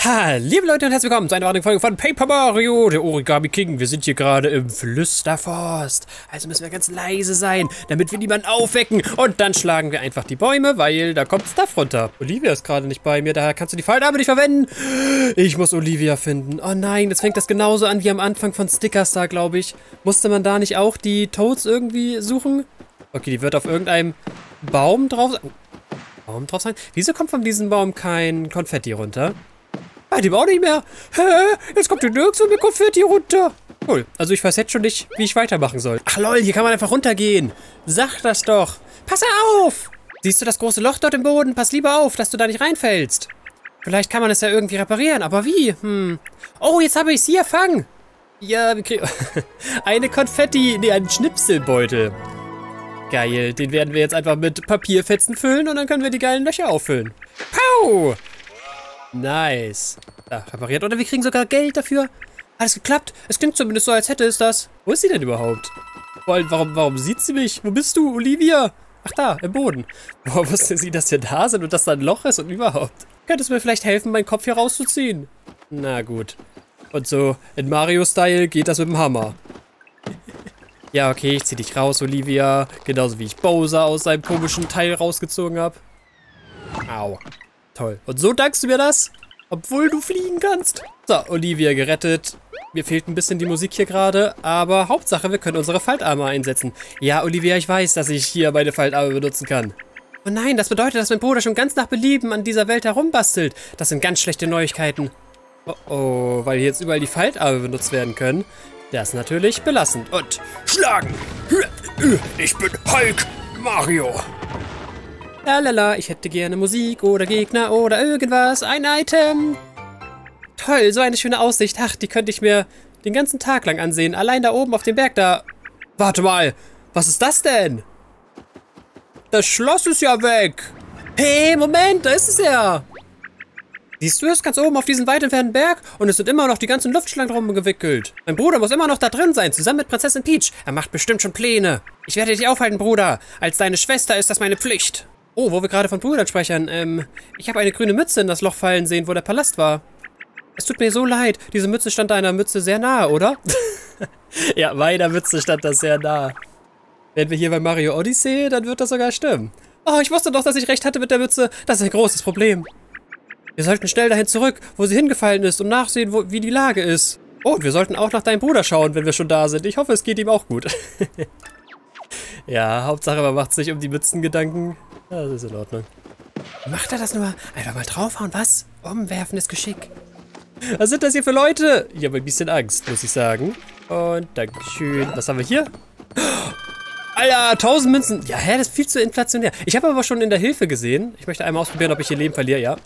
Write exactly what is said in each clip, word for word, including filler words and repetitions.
Ha, liebe Leute und herzlich willkommen zu einer weiteren Folge von Paper Mario, der Origami King. Wir sind hier gerade im Flüsterforst. Also müssen wir ganz leise sein, damit wir niemanden aufwecken. Und dann schlagen wir einfach die Bäume, weil da kommt Stuff runter. Olivia ist gerade nicht bei mir, daher kannst du die Faltarme nicht verwenden. Ich muss Olivia finden. Oh nein, jetzt fängt das genauso an wie am Anfang von Stickerstar, glaube ich. Musste man da nicht auch die Toads irgendwie suchen? Okay, die wird auf irgendeinem Baum drauf sein. Oh, Baum drauf sein? Wieso kommt von diesem Baum kein Konfetti runter? Bei dem auch nicht mehr. Hä? Jetzt kommt hier nirgendwo mit Konfetti runter. Cool. Also ich weiß jetzt schon nicht, wie ich weitermachen soll. Ach lol, hier kann man einfach runtergehen. Sag das doch. Pass auf! Siehst du das große Loch dort im Boden? Pass lieber auf, dass du da nicht reinfällst. Vielleicht kann man es ja irgendwie reparieren, aber wie? Hm. Oh, jetzt habe ich sie erfangen. Ja, wir kriegen... eine Konfetti... Nee, einen Schnipselbeutel. Geil. Den werden wir jetzt einfach mit Papierfetzen füllen und dann können wir die geilen Löcher auffüllen. Pow! Nice. Ja, repariert. Oder wir kriegen sogar Geld dafür. Alles geklappt. Es klingt zumindest so, als hätte es das. Wo ist sie denn überhaupt? Warum, warum sieht sie mich? Wo bist du, Olivia? Ach da, im Boden. Woher wusste sie, dass wir da sind und dass da ein Loch ist und überhaupt? Könnte es mir vielleicht helfen, meinen Kopf hier rauszuziehen? Na gut. Und so in Mario-Style geht das mit dem Hammer. Ja, okay, ich zieh dich raus, Olivia. Genauso wie ich Bowser aus seinem komischen Teil rausgezogen habe. Au. Toll. Und so dankst du mir das? Obwohl du fliegen kannst. So, Olivia gerettet. Mir fehlt ein bisschen die Musik hier gerade, aber Hauptsache, wir können unsere Faltarme einsetzen. Ja, Olivia, ich weiß, dass ich hier meine Faltarme benutzen kann. Oh nein, das bedeutet, dass mein Bruder schon ganz nach Belieben an dieser Welt herumbastelt. Das sind ganz schlechte Neuigkeiten. Oh oh, weil jetzt überall die Faltarme benutzt werden können. Das ist natürlich belastend. Und schlagen! Ich bin Hulk Mario! Lalala, ich hätte gerne Musik oder Gegner oder irgendwas. Ein Item. Toll, so eine schöne Aussicht. Ach, die könnte ich mir den ganzen Tag lang ansehen. Allein da oben auf dem Berg da. Warte mal, was ist das denn? Das Schloss ist ja weg. Hey, Moment, da ist es ja. Siehst du es? Ganz oben auf diesem weit entfernten Berg. Und es sind immer noch die ganzen Luftschlangen drum gewickelt. Mein Bruder muss immer noch da drin sein, zusammen mit Prinzessin Peach. Er macht bestimmt schon Pläne. Ich werde dich aufhalten, Bruder. Als deine Schwester ist das meine Pflicht. Oh, wo wir gerade von Brüdern sprechen. Ähm, ich habe eine grüne Mütze in das Loch fallen sehen, wo der Palast war. Es tut mir so leid. Diese Mütze stand deiner Mütze sehr nahe, oder? Ja, meiner Mütze stand das sehr nah. Wenn wir hier bei Mario Odyssey, dann wird das sogar stimmen. Oh, ich wusste doch, dass ich recht hatte mit der Mütze. Das ist ein großes Problem. Wir sollten schnell dahin zurück, wo sie hingefallen ist und nachsehen, wo, wie die Lage ist. Oh, und wir sollten auch nach deinem Bruder schauen, wenn wir schon da sind. Ich hoffe, es geht ihm auch gut. Ja, Hauptsache, man macht sich um die Mützen Gedanken. Ja, das ist in Ordnung. Macht er das nur? Einfach mal draufhauen, was? Umwerfendes Geschick. Was sind das hier für Leute? Ich habe ein bisschen Angst, muss ich sagen. Und Dankeschön. Was haben wir hier? Alter, tausend Münzen. Ja, hä, das ist viel zu inflationär. Ich habe aber schon in der Hilfe gesehen. Ich möchte einmal ausprobieren, ob ich hier Leben verliere, ja.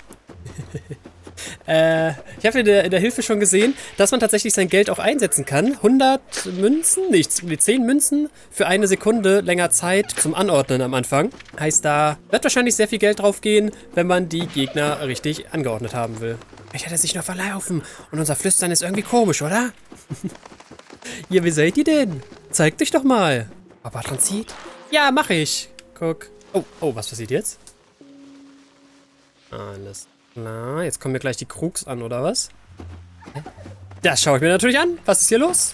äh, ich habe in der, in der Hilfe schon gesehen, dass man tatsächlich sein Geld auch einsetzen kann. hundert Münzen, nichts, zehn Münzen für eine Sekunde länger Zeit zum Anordnen am Anfang. Heißt, da wird wahrscheinlich sehr viel Geld drauf gehen, wenn man die Gegner richtig angeordnet haben will. Ich hätte sich noch verlaufen und unser Flüstern ist irgendwie komisch, oder? Ja, wie seid ihr denn? Zeig dich doch mal. Papa Transit? Ja, mach ich. Guck. Oh, oh, was passiert jetzt? Alles klar. Jetzt kommen mir gleich die Krugs an, oder was? Das schaue ich mir natürlich an. Was ist hier los?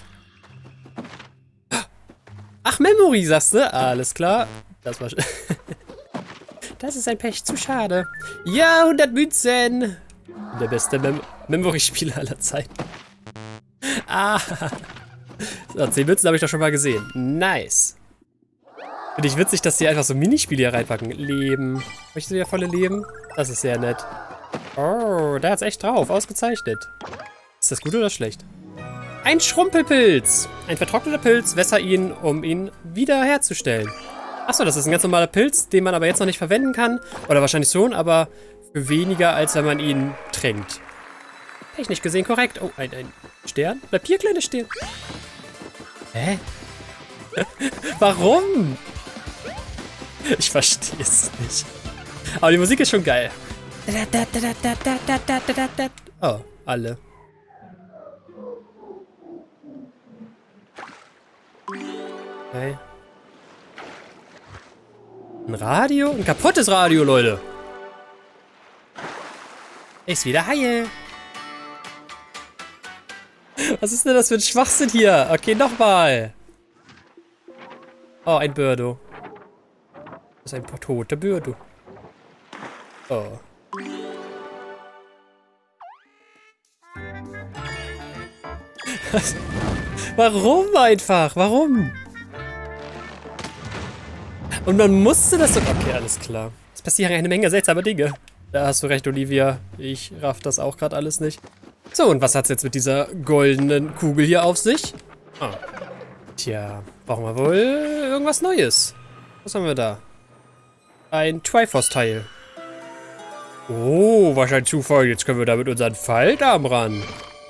Ach, Memory, sagst du? Alles klar. Das war... Das ist ein Pech, zu schade. Ja, hundert Münzen. Der beste Mem Memory-Spieler aller Zeiten. Ah. So, zehn Münzen habe ich doch schon mal gesehen. Nice. Finde ich witzig, dass die einfach so Minispiele hier reinpacken. Leben. Möchtest du wieder volle Leben? Das ist sehr nett. Oh, da hat's echt drauf. Ausgezeichnet. Ist das gut oder schlecht? Ein Schrumpelpilz. Ein vertrockneter Pilz. Wässer ihn, um ihn wiederherzustellen. Achso, das ist ein ganz normaler Pilz, den man aber jetzt noch nicht verwenden kann. Oder wahrscheinlich schon, aber für weniger, als wenn man ihn tränkt. Technisch gesehen korrekt. Oh, ein, ein Stern? Bleibt hier, kleines Stern. Hä? Warum? Ich verstehe es nicht. Aber die Musik ist schon geil. Oh, alle. Okay. Ein Radio? Ein kaputtes Radio, Leute. Ist wieder heil. Was ist denn das für ein Schwachsinn hier? Okay, nochmal. Oh, ein Birdo. Das ist ein toter Birdo. Oh. Warum einfach? Warum? Und man musste das so... Okay, alles klar. Es passieren eine Menge seltsamer Dinge. Da hast du recht, Olivia. Ich raff das auch gerade alles nicht. So, und was hat's jetzt mit dieser goldenen Kugel hier auf sich? Ah. Tja, brauchen wir wohl irgendwas Neues. Was haben wir da? Ein Triforce-Teil. Oh, was ein Zufall. Jetzt können wir da mit unseren Faltarm ran.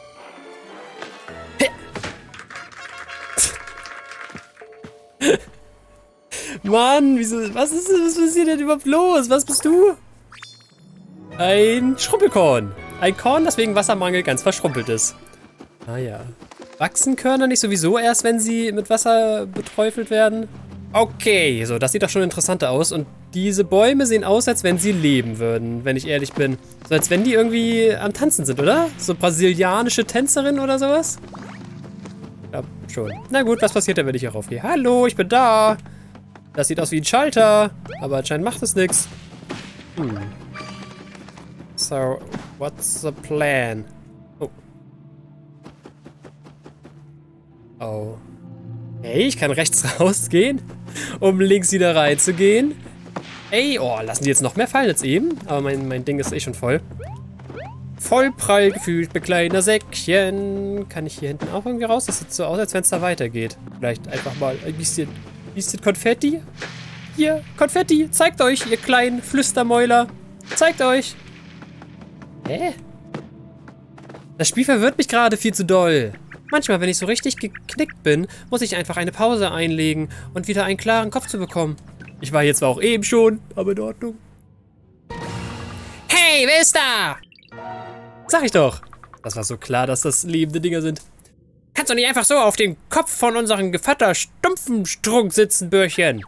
Mann, wieso, was ist, was ist hier denn überhaupt los? Was bist du? Ein Schrumpelkorn. Ein Korn, das wegen Wassermangel ganz verschrumpelt ist. Naja. Wachsen Körner nicht sowieso erst, wenn sie mit Wasser beträufelt werden? Okay, so, das sieht doch schon interessanter aus. Und diese Bäume sehen aus, als wenn sie leben würden, wenn ich ehrlich bin. So, als wenn die irgendwie am Tanzen sind, oder? So brasilianische Tänzerin oder sowas? Ja, schon. Na gut, was passiert denn, wenn ich hier raufgehe? Hallo, ich bin da. Das sieht aus wie ein Schalter, aber anscheinend macht es nichts. Hm. So, what's the plan? Oh. Oh. Hey, ich kann rechts rausgehen, um links wieder reinzugehen. Ey, oh, lassen die jetzt noch mehr fallen als eben? Aber mein, mein Ding ist eh schon voll. Voll prall gefühlt mit kleiner Säckchen. Kann ich hier hinten auch irgendwie raus? Das sieht so aus, als wenn es da weitergeht. Vielleicht einfach mal ein bisschen... Bisschen Konfetti? Hier, Konfetti, zeigt euch, ihr kleinen Flüstermäuler. Zeigt euch. Hä? Das Spiel verwirrt mich gerade viel zu doll. Manchmal, wenn ich so richtig geknickt bin, muss ich einfach eine Pause einlegen und wieder einen klaren Kopf zu bekommen. Ich war hier zwar auch eben schon, aber in Ordnung. Hey, wer ist da? Sag ich doch. Das war so klar, dass das lebende Dinger sind. Kannst du nicht einfach so auf dem Kopf von unserem Gevatter Stumpfenstrunk sitzen, Bürchen?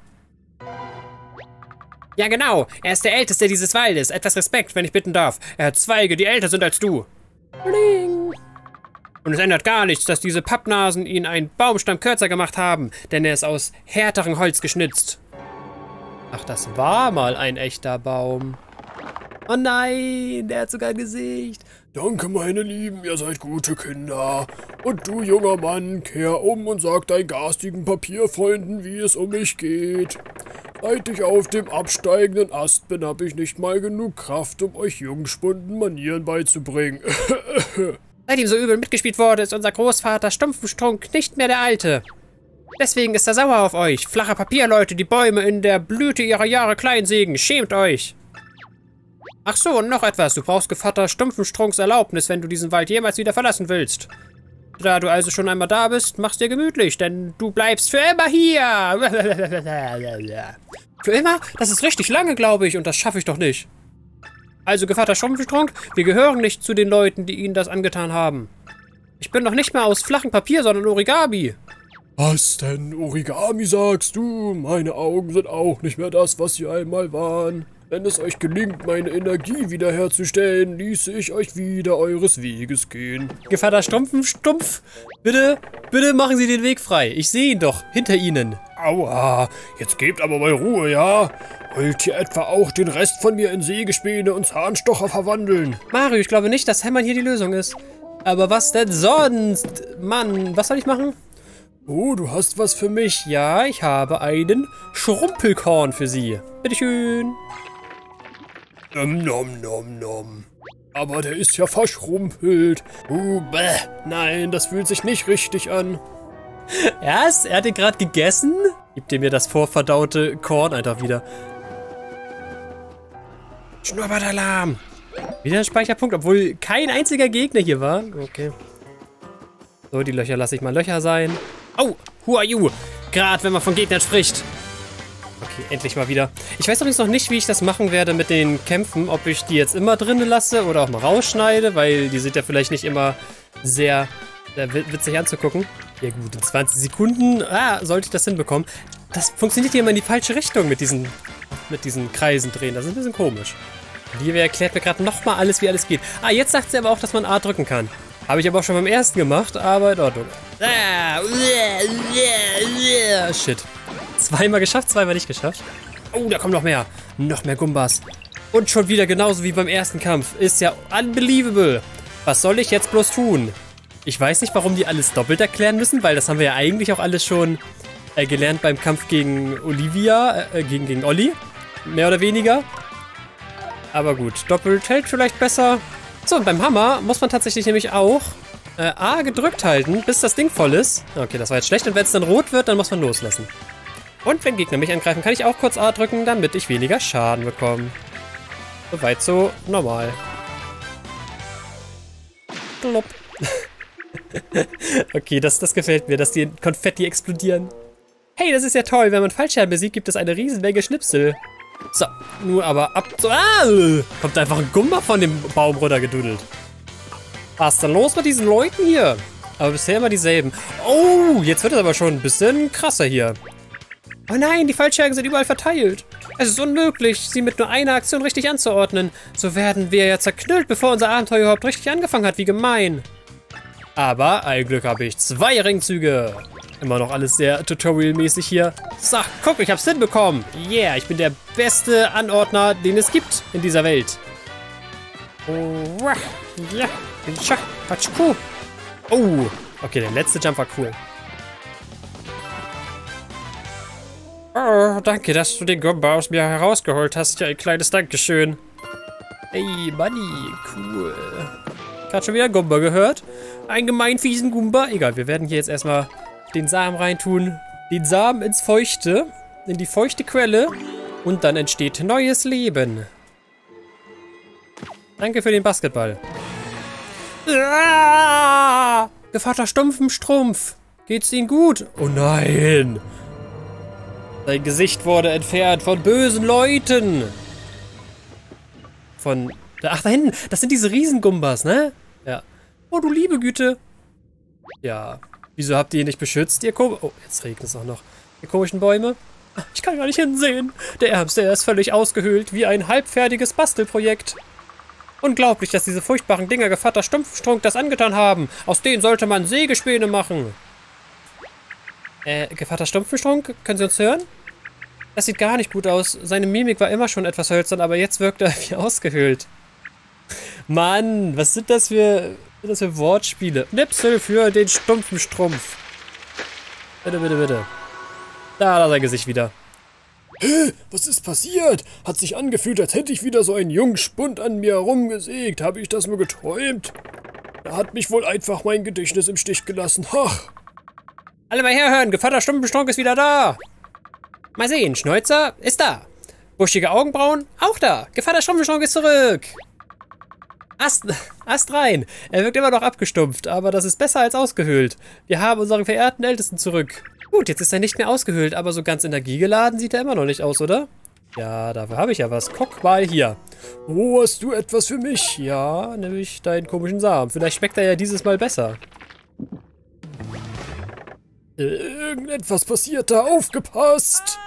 Ja, genau. Er ist der Älteste dieses Waldes. Etwas Respekt, wenn ich bitten darf. Er hat Zweige, die älter sind als du. Bling. Und es ändert gar nichts, dass diese Pappnasen ihn einen Baumstamm kürzer gemacht haben, denn er ist aus härterem Holz geschnitzt. Ach, das war mal ein echter Baum. Oh nein, der hat sogar ein Gesicht. Danke, meine Lieben, ihr seid gute Kinder. Und du, junger Mann, kehr um und sag deinen garstigen Papierfreunden, wie es um mich geht. Seit ich auf dem absteigenden Ast bin, habe ich nicht mal genug Kraft, um euch Jungspunden Manieren beizubringen. Seit ihm so übel mitgespielt wurde, ist unser Großvater Stumpfenstrunk nicht mehr der Alte. Deswegen ist er sauer auf euch. Flache Papierleute, die Bäume in der Blüte ihrer Jahre klein sägen. Schämt euch. Ach so, und noch etwas. Du brauchst Gevatter Stumpfenstrunks Erlaubnis, wenn du diesen Wald jemals wieder verlassen willst. Da du also schon einmal da bist, mach's dir gemütlich, denn du bleibst für immer hier. Für immer? Das ist richtig lange, glaube ich, und das schaffe ich doch nicht. Also, Gevatter Stumpfenstrunk, wir gehören nicht zu den Leuten, die ihnen das angetan haben. Ich bin doch nicht mehr aus flachem Papier, sondern Origami. Was denn, Origami, sagst du? Meine Augen sind auch nicht mehr das, was sie einmal waren. Wenn es euch gelingt, meine Energie wiederherzustellen, ließe ich euch wieder eures Weges gehen. Gevatter Stumpfenstumpf, bitte, bitte machen Sie den Weg frei. Ich sehe ihn doch, hinter Ihnen. Aua, jetzt gebt aber mal Ruhe, ja? Wollt ihr etwa auch den Rest von mir in Sägespäne und Zahnstocher verwandeln? Mario, ich glaube nicht, dass Hämmern hier die Lösung ist. Aber was denn sonst? Mann, was soll ich machen? Oh, du hast was für mich. Ja, ich habe einen Schrumpelkorn für Sie. Bitteschön. Nom, nom, nom, nom. Aber der ist ja verschrumpelt. Uh, bäh. Nein, das fühlt sich nicht richtig an. Erst, er hat den gerade gegessen? Gibt ihr mir das vorverdaute Korn einfach wieder. Schnurrbart-Alarm. Wieder ein Speicherpunkt, obwohl kein einziger Gegner hier war. Okay. So, die Löcher lasse ich mal Löcher sein. Oh, who are you? Gerade wenn man von Gegnern spricht. Okay, endlich mal wieder. Ich weiß übrigens noch nicht, wie ich das machen werde mit den Kämpfen. Ob ich die jetzt immer drinnen lasse oder auch mal rausschneide, weil die sind ja vielleicht nicht immer sehr äh, witzig anzugucken. Ja gut, in zwanzig Sekunden ah, sollte ich das hinbekommen. Das funktioniert hier immer in die falsche Richtung mit diesen, mit diesen Kreisen drehen. Das ist ein bisschen komisch. Olivia erklärt mir gerade nochmal alles, wie alles geht. Ah, jetzt sagt sie aber auch, dass man A drücken kann. Habe ich aber auch schon beim ersten gemacht, aber in Ordnung. Ah, shit. Zweimal geschafft, zweimal nicht geschafft. Oh, da kommen noch mehr. Noch mehr Gumbas. Und schon wieder genauso wie beim ersten Kampf. Ist ja unbelievable. Was soll ich jetzt bloß tun? Ich weiß nicht, warum die alles doppelt erklären müssen, weil das haben wir ja eigentlich auch alles schon äh, gelernt beim Kampf gegen Olivia, äh, gegen, gegen Olli. Mehr oder weniger. Aber gut, doppelt hält vielleicht besser. So, und beim Hammer muss man tatsächlich nämlich auch äh, A gedrückt halten, bis das Ding voll ist. Okay, das war jetzt schlecht. Und wenn es dann rot wird, dann muss man loslassen. Und wenn Gegner mich angreifen, kann ich auch kurz A drücken, damit ich weniger Schaden bekomme. Soweit so normal. Klopp. Okay, das, das gefällt mir, dass die Konfetti explodieren. Hey, das ist ja toll. Wenn man Fallscherben besiegt, gibt es eine Riesenmenge Schnipsel. So, nur aber ab... So, ah, kommt einfach ein Gumba von dem Baum runtergedudelt. Was ist denn los mit diesen Leuten hier? Aber bisher immer dieselben. Oh, jetzt wird es aber schon ein bisschen krasser hier. Oh nein, die Fallscherben sind überall verteilt. Es ist unmöglich, sie mit nur einer Aktion richtig anzuordnen. So werden wir ja zerknüllt, bevor unser Abenteuer überhaupt richtig angefangen hat. Wie gemein. Aber ein Glück habe ich zwei Ringzüge. Immer noch alles sehr tutorial-mäßig hier. So, guck, ich hab's hinbekommen. Yeah, ich bin der beste Anordner, den es gibt in dieser Welt. Oh, ja, oh, okay, der letzte Jump war cool. Oh, danke, dass du den Gumba aus mir herausgeholt hast. Ja, ein kleines Dankeschön. Hey, Buddy, cool. Gerade schon wieder Gumba gehört. Einen gemein fiesen Gumba. Egal, wir werden hier jetzt erstmal den Samen reintun. Den Samen ins Feuchte. In die feuchte Quelle. Und dann entsteht neues Leben. Danke für den Basketball. Ah! Gevatter Stumpfenstrumpf. Geht's Ihnen gut? Oh nein. Sein Gesicht wurde entfernt von bösen Leuten. Von... Ach, da hinten. Das sind diese Riesengumbas, ne? Ja. Oh, du liebe Güte. Ja. Wieso habt ihr ihn nicht beschützt, ihr Kom... Oh, jetzt regnet es auch noch. Ihr komischen Bäume. Ich kann gar nicht hinsehen. Der Ärmste, er ist völlig ausgehöhlt, wie ein halbfertiges Bastelprojekt. Unglaublich, dass diese furchtbaren Dinger Gevatter Stumpfstrunk das angetan haben. Aus denen sollte man Sägespäne machen. Äh, Gevatter Stumpfstrunk, können Sie uns hören? Das sieht gar nicht gut aus. Seine Mimik war immer schon etwas hölzern, aber jetzt wirkt er wie ausgehöhlt. Mann, was sind das für, was sind das für Wortspiele? Nipsel für den stumpfen Strumpf. Bitte, bitte, bitte. Da, da sein Gesicht wieder. Hä? Was ist passiert? Hat sich angefühlt, als hätte ich wieder so einen jungen Spund an mir herumgesägt. Habe ich das nur geträumt? Da hat mich wohl einfach mein Gedächtnis im Stich gelassen. Ach. Alle mal herhören, Gevatter Stumpfstrunk ist wieder da. Mal sehen, Schnäuzer ist da. Buschige Augenbrauen, auch da. Gevatter Stumpfstrunk ist zurück. Ast, Ast rein. Er wirkt immer noch abgestumpft, aber das ist besser als ausgehöhlt. Wir haben unseren verehrten Ältesten zurück. Gut, jetzt ist er nicht mehr ausgehöhlt, aber so ganz energiegeladen sieht er immer noch nicht aus, oder? Ja, dafür habe ich ja was. Guck mal hier. Oh, hast du etwas für mich? Ja, nämlich deinen komischen Samen. Vielleicht schmeckt er ja dieses Mal besser. Irgendetwas passiert da. Aufgepasst!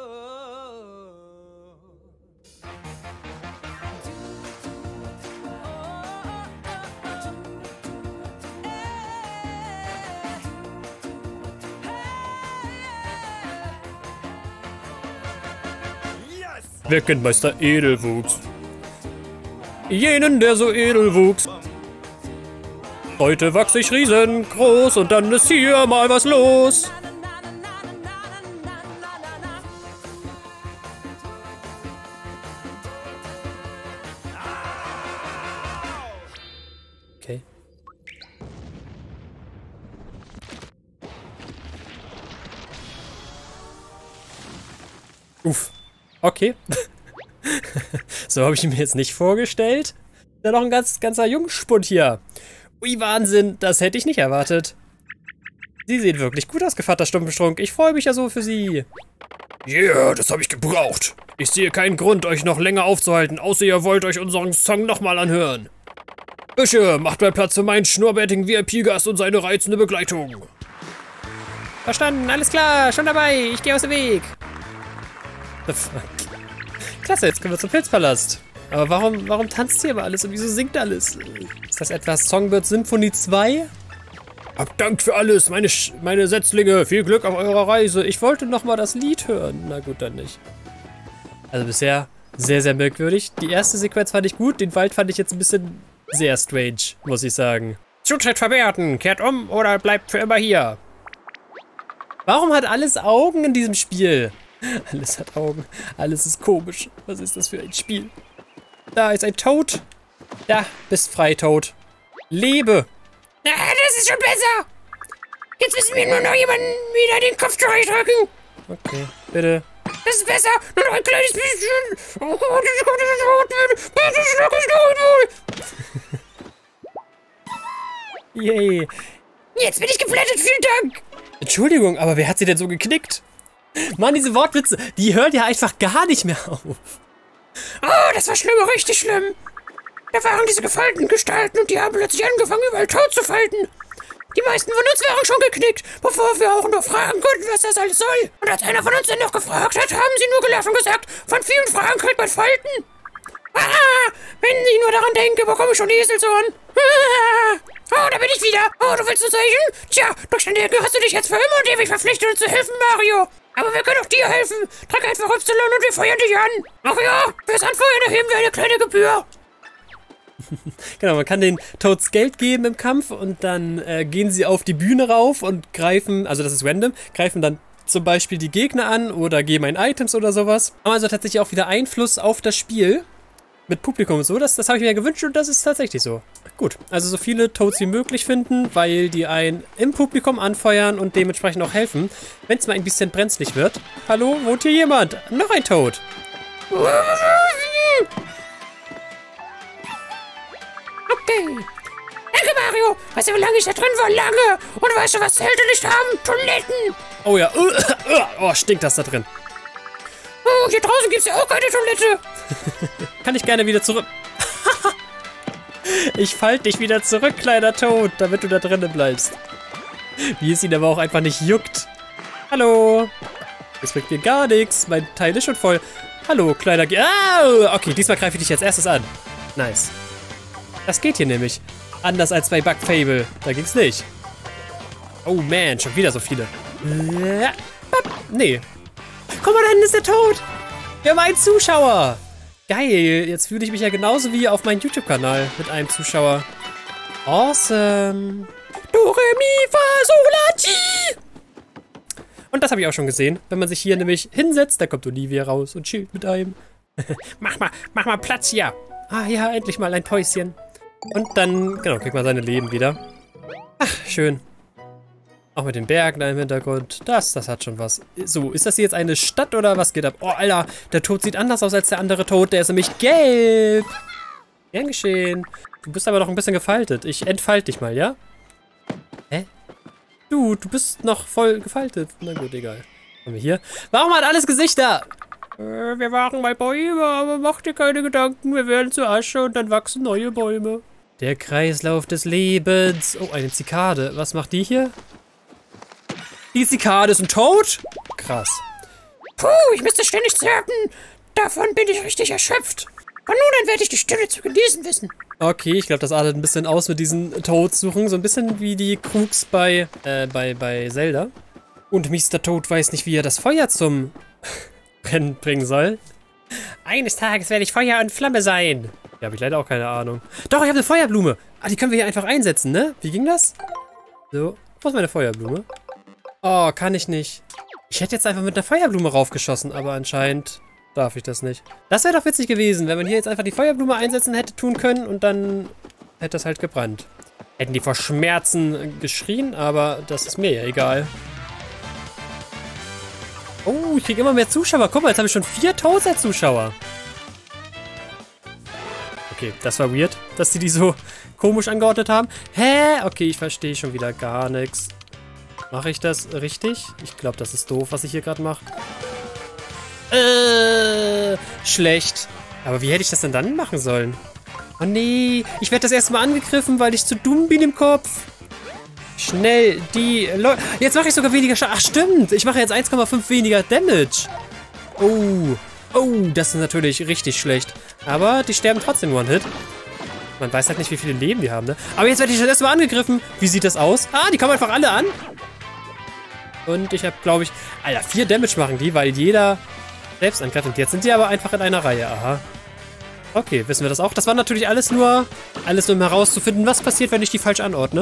Wer kennt Meister Edelwuchs? Jenen, der so edel wuchs. Heute wachse ich riesengroß und dann ist hier mal was los. Okay. Uff. Okay. So habe ich mir jetzt nicht vorgestellt. Da noch ein ganz, ganzer Jungspund hier. Ui, Wahnsinn. Das hätte ich nicht erwartet. Sie sehen wirklich gut aus, Gevatter Stumpfstrunk. Ich freue mich ja so für Sie. Yeah, das habe ich gebraucht. Ich sehe keinen Grund, euch noch länger aufzuhalten, außer ihr wollt euch unseren Song nochmal anhören. Büsche, macht mal Platz für meinen schnurrbärtigen V I P-Gast und seine reizende Begleitung. Verstanden, alles klar, schon dabei. Ich gehe aus dem Weg. Klasse, jetzt können wir zum Pilzpalast. Aber warum, warum tanzt hier aber alles und wieso singt alles? Ist das etwas Songbird Symphony zwei? Hab Dank für alles, meine, Sch meine Setzlinge. Viel Glück auf eurer Reise. Ich wollte noch mal das Lied hören. Na gut, dann nicht. Also bisher sehr, sehr merkwürdig. Die erste Sequenz fand ich gut. Den Wald fand ich jetzt ein bisschen sehr strange, muss ich sagen. Zutritt verwerten. Kehrt um oder bleibt für immer hier. Warum hat alles Augen in diesem Spiel? Alles hat Augen. Alles ist komisch. Was ist das für ein Spiel? Da ist ein Toad. Da, bist frei, Toad. Lebe. Na, das ist schon besser. Jetzt müssen wir nur noch jemanden wieder den Kopf durchdrücken. Okay, bitte. Das ist besser. Nur noch ein kleines bisschen. Yay. Jetzt bin ich geplättet. Vielen Dank. Entschuldigung, aber wer hat sie denn so geknickt? Mann, diese Wortwitze, die hören ja einfach gar nicht mehr auf. Oh, das war schlimm, richtig schlimm. Da waren diese gefalteten Gestalten und die haben plötzlich angefangen, überall tot zu falten. Die meisten von uns waren schon geknickt, bevor wir auch nur fragen konnten, was das alles soll. Und als einer von uns dann noch gefragt hat, haben sie nur gelacht und gesagt, von vielen Fragen kriegt man Falten. Ah, wenn ich nur daran denke, bekomme ich schon Eselsohren. Ah, oh, da bin ich wieder. Oh, du willst uns zeigen? Tja, durch den Decke hast du dich jetzt für immer und ewig verpflichtet, uns zu helfen, Mario. Aber wir können auch dir helfen. Drück einfach Y und wir feuern dich an. Ach ja, fürs Anfeuern erheben wir eine kleine Gebühr. Genau, man kann den Toads Geld geben im Kampf und dann äh, gehen sie auf die Bühne rauf und greifen, also das ist random, greifen dann zum Beispiel die Gegner an oder geben ein Items oder sowas. Haben also tatsächlich auch wieder Einfluss auf das Spiel mit Publikum und so. Das, das habe ich mir gewünscht und das ist tatsächlich so. Gut, also so viele Toads wie möglich finden, weil die einen im Publikum anfeuern und dementsprechend auch helfen, wenn es mal ein bisschen brenzlig wird. Hallo, wohnt hier jemand? Noch ein Toad. Okay. Danke, Mario. Weißt du, wie lange ich da drin war? Lange. Und weißt du, was Zelte nicht haben? Toiletten. Oh ja. Oh, stinkt das da drin. Oh, hier draußen gibt es ja auch keine Toilette. Kann ich gerne wieder zurück. Ich falte dich wieder zurück, kleiner Toad, damit du da drinnen bleibst. Wie es ihn aber auch einfach nicht juckt. Hallo. Das bringt mir gar nichts. Mein Teil ist schon voll. Hallo, kleiner... Ge ah, okay, diesmal greife ich dich als erstes an. Nice. Das geht hier nämlich. Anders als bei Bug Fable. Da ging's nicht. Oh man, schon wieder so viele. Nee. Guck mal, da hinten ist der Toad. Wir haben einen Zuschauer. Geil, jetzt fühle ich mich ja genauso wie auf meinem YouTube-Kanal mit einem Zuschauer. Awesome. Do, re, mi, fa, sol, la, ti. Und das habe ich auch schon gesehen. Wenn man sich hier nämlich hinsetzt, da kommt Olivia raus und chillt mit einem. mach mal, mach mal Platz hier. Ah ja, endlich mal ein Päuschen. Und dann, genau, kriegt man seine Leben wieder. Ach, schön. Auch mit den Bergen da im Hintergrund. Das, das hat schon was. So, ist das hier jetzt eine Stadt oder was geht ab? Oh, Alter, der Tod sieht anders aus als der andere Tod. Der ist nämlich gelb. Gern geschehen. Du bist aber noch ein bisschen gefaltet. Ich entfalte dich mal, ja? Hä? Du, du bist noch voll gefaltet. Na gut, egal. Haben wir hier. Warum hat alles Gesichter? Äh, wir waren mal Bäume, aber mach dir keine Gedanken. Wir werden zu Asche und dann wachsen neue Bäume. Der Kreislauf des Lebens. Oh, eine Zikade. Was macht die hier? Die Zikade ist ein Toad? Krass. Puh, ich müsste ständig zirpen. Davon bin ich richtig erschöpft. Von nun an werde ich die Stille zu genießen wissen. Okay, ich glaube, das artet ein bisschen aus mit diesen Toads suchen. So ein bisschen wie die Krugs bei, äh, bei, bei Zelda. Und Mister Toad weiß nicht, wie er das Feuer zum Brennen bringen soll. Eines Tages werde ich Feuer und Flamme sein. Ja, habe ich leider auch keine Ahnung. Doch, ich habe eine Feuerblume. Ah, die können wir hier einfach einsetzen, ne? Wie ging das? So, wo ist meine Feuerblume? Oh, kann ich nicht. Ich hätte jetzt einfach mit einer Feuerblume raufgeschossen, aber anscheinend darf ich das nicht. Das wäre doch witzig gewesen, wenn man hier jetzt einfach die Feuerblume einsetzen hätte tun können und dann hätte es halt gebrannt. Hätten die vor Schmerzen geschrien, aber das ist mir ja egal. Oh, ich kriege immer mehr Zuschauer. Guck mal, jetzt habe ich schon viertausend Zuschauer. Okay, das war weird, dass die die so komisch angeordnet haben. Hä? Okay, ich verstehe schon wieder gar nichts. Mache ich das richtig? Ich glaube, das ist doof, was ich hier gerade mache. Äh, schlecht. Aber wie hätte ich das denn dann machen sollen? Oh nee, ich werde das erstmal angegriffen, weil ich zu dumm bin im Kopf. Schnell, die Leute... Jetzt mache ich sogar weniger Schaden. Ach stimmt, ich mache jetzt eins Komma fünf weniger Damage. Oh, oh, das ist natürlich richtig schlecht. Aber die sterben trotzdem One-Hit. Man weiß halt nicht, wie viele Leben die haben, ne? Aber jetzt werde ich das erste Mal angegriffen. Wie sieht das aus? Ah, die kommen einfach alle an. Und ich habe, glaube ich... Alter, vier Damage machen die, weil jeder selbst angreift. Und jetzt sind die aber einfach in einer Reihe. Aha. Okay, wissen wir das auch. Das war natürlich alles nur... Alles nur, um herauszufinden, was passiert, wenn ich die falsch anordne.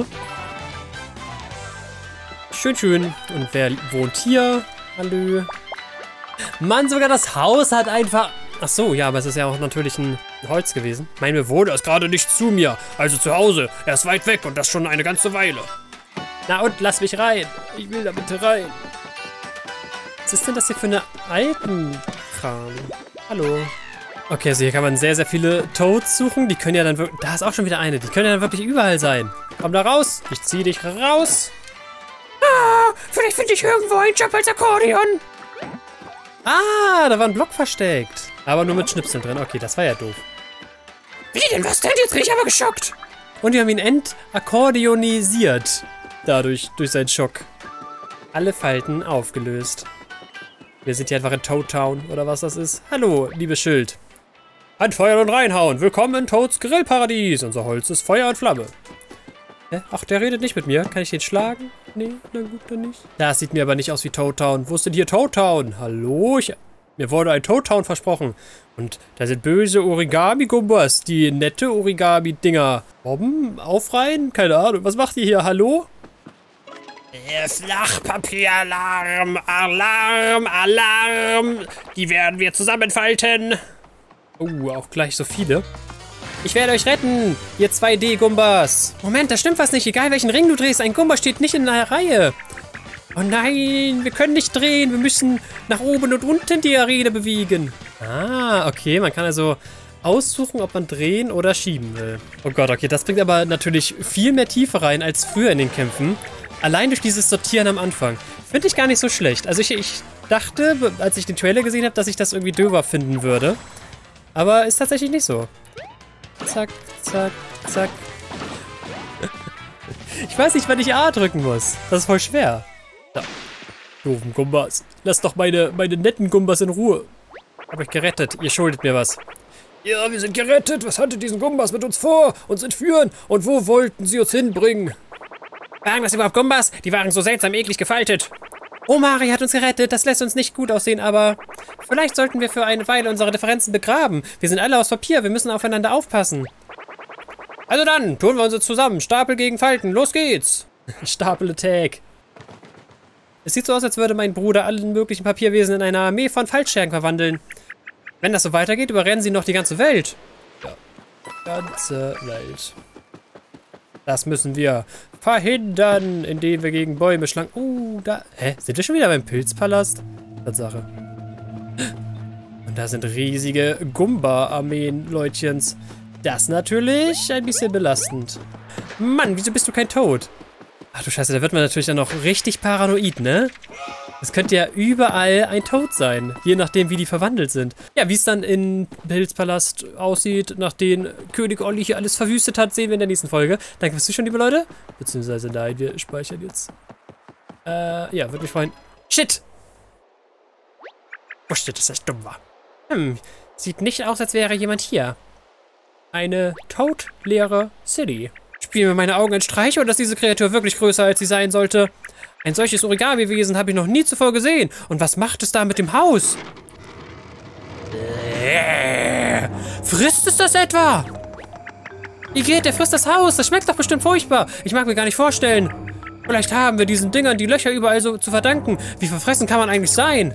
Schön, schön. Und wer wohnt hier? Hallo. Mann, sogar das Haus hat einfach... Ach so, ja, aber es ist ja auch natürlich ein Holz gewesen. Mein Bewohner ist gerade nicht zu mir, also zu Hause. Er ist weit weg und das schon eine ganze Weile. Na und, lass mich rein. Ich will da bitte rein. Was ist denn das hier für eine Alpenkram? Hallo. Okay, also hier kann man sehr, sehr viele Toads suchen. Die können ja dann wirklich... Da ist auch schon wieder eine. Die können ja dann wirklich überall sein. Komm da raus. Ich zieh dich raus. Ah, vielleicht finde ich irgendwo einen Job als Akkordeon. Ah, da war ein Block versteckt. Aber nur mit Schnipseln drin. Okay, das war ja doof. Wie denn? Was denn? Jetzt bin ich aber geschockt. Und wir haben ihn entakkordeonisiert. Dadurch, durch seinen Schock. Alle Falten aufgelöst. Wir sind hier einfach in Toad Town, oder was das ist. Hallo, liebes Schild. Anfeuern und reinhauen. Willkommen in Toads Grillparadies. Unser Holz ist Feuer und Flamme. Hä? Ach, der redet nicht mit mir. Kann ich den schlagen? Nee, na gut, dann nicht. Das sieht mir aber nicht aus wie Toad Town. Wo ist denn hier Toad Town? Hallo? Ich, mir wurde ein Toad Town versprochen. Und da sind böse Origami-Gumbas. Die nette Origami-Dinger. Robben? Aufreihen? Keine Ahnung. Was macht ihr hier? Hallo? Flachpapieralarm, Alarm, Alarm. Die werden wir zusammenfalten. Oh, auch gleich so viele. Ich werde euch retten, ihr zwei D-Gumbas. Moment, da stimmt was nicht. Egal welchen Ring du drehst, ein Gumba steht nicht in einer Reihe. Oh nein, wir können nicht drehen. Wir müssen nach oben und unten die Arena bewegen. Ah, okay. Man kann also aussuchen, ob man drehen oder schieben will. Oh Gott, okay. Das bringt aber natürlich viel mehr Tiefe rein als früher in den Kämpfen. Allein durch dieses Sortieren am Anfang. Finde ich gar nicht so schlecht. Also ich, ich dachte, als ich den Trailer gesehen habe, dass ich das irgendwie döver finden würde. Aber ist tatsächlich nicht so. Zack, zack, zack. Ich weiß nicht, wann ich A drücken muss. Das ist voll schwer. Da. Doofen Gumbas. Lasst doch meine, meine netten Gumbas in Ruhe. Hab euch gerettet. Ihr schuldet mir was. Ja, wir sind gerettet. Was hatte diesen Gumbas mit uns vor? Uns entführen? Und wo wollten sie uns hinbringen? Waren das überhaupt Gumbas? Die waren so seltsam eklig gefaltet. Omari hat uns gerettet. Das lässt uns nicht gut aussehen, aber vielleicht sollten wir für eine Weile unsere Differenzen begraben. Wir sind alle aus Papier. Wir müssen aufeinander aufpassen. Also dann, tun wir uns zusammen. Stapel gegen Falten. Los geht's. Stapel-Attack. Es sieht so aus, als würde mein Bruder allen möglichen Papierwesen in eine Armee von Faltschergen verwandeln. Wenn das so weitergeht, überrennen sie noch die ganze Welt. Ja, ganze Welt. Das müssen wir verhindern, indem wir gegen Bäume schlagen. Uh, da... Hä? Sind wir schon wieder beim Pilzpalast? Tatsache. Und da sind riesige Gumba-Armeen, Leutchens. Das natürlich ein bisschen belastend. Mann, wieso bist du kein Toad? Ach du Scheiße, da wird man natürlich dann noch richtig paranoid, ne? Es könnte ja überall ein Toad sein, je nachdem, wie die verwandelt sind. Ja, wie es dann in Pilzpalast aussieht, nachdem König Olli hier alles verwüstet hat, sehen wir in der nächsten Folge. Danke fürs Zuschauen, liebe Leute. Beziehungsweise nein, wir speichern jetzt. Äh, ja, würde mich freuen. Shit! Wusste, dass das dumm war. Hm, sieht nicht aus, als wäre jemand hier. Eine todleere City. Spielen mir meine Augen einen Streich oder ist diese Kreatur wirklich größer, als sie sein sollte? Ein solches Origami-Wesen habe ich noch nie zuvor gesehen. Und was macht es da mit dem Haus? Äh, frisst es das etwa? Wie geht, der frisst das Haus. Das schmeckt doch bestimmt furchtbar. Ich mag mir gar nicht vorstellen. Vielleicht haben wir diesen Dingern die Löcher überall so zu verdanken. Wie verfressen kann man eigentlich sein?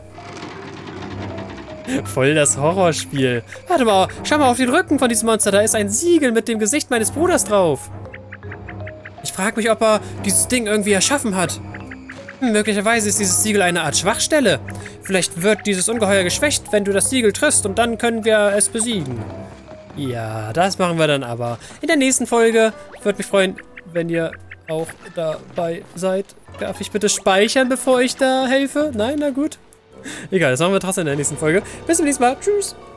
Voll das Horrorspiel. Warte mal, schau mal auf den Rücken von diesem Monster. Da ist ein Siegel mit dem Gesicht meines Bruders drauf. Ich frage mich, ob er dieses Ding irgendwie erschaffen hat. Hm, möglicherweise ist dieses Siegel eine Art Schwachstelle. Vielleicht wird dieses Ungeheuer geschwächt, wenn du das Siegel triffst und dann können wir es besiegen. Ja, das machen wir dann aber in der nächsten Folge. Würde mich freuen, wenn ihr auch dabei seid. Darf ich bitte speichern, bevor ich da helfe? Nein, na gut. Egal, das machen wir trotzdem in der nächsten Folge. Bis zum nächsten Mal. Tschüss.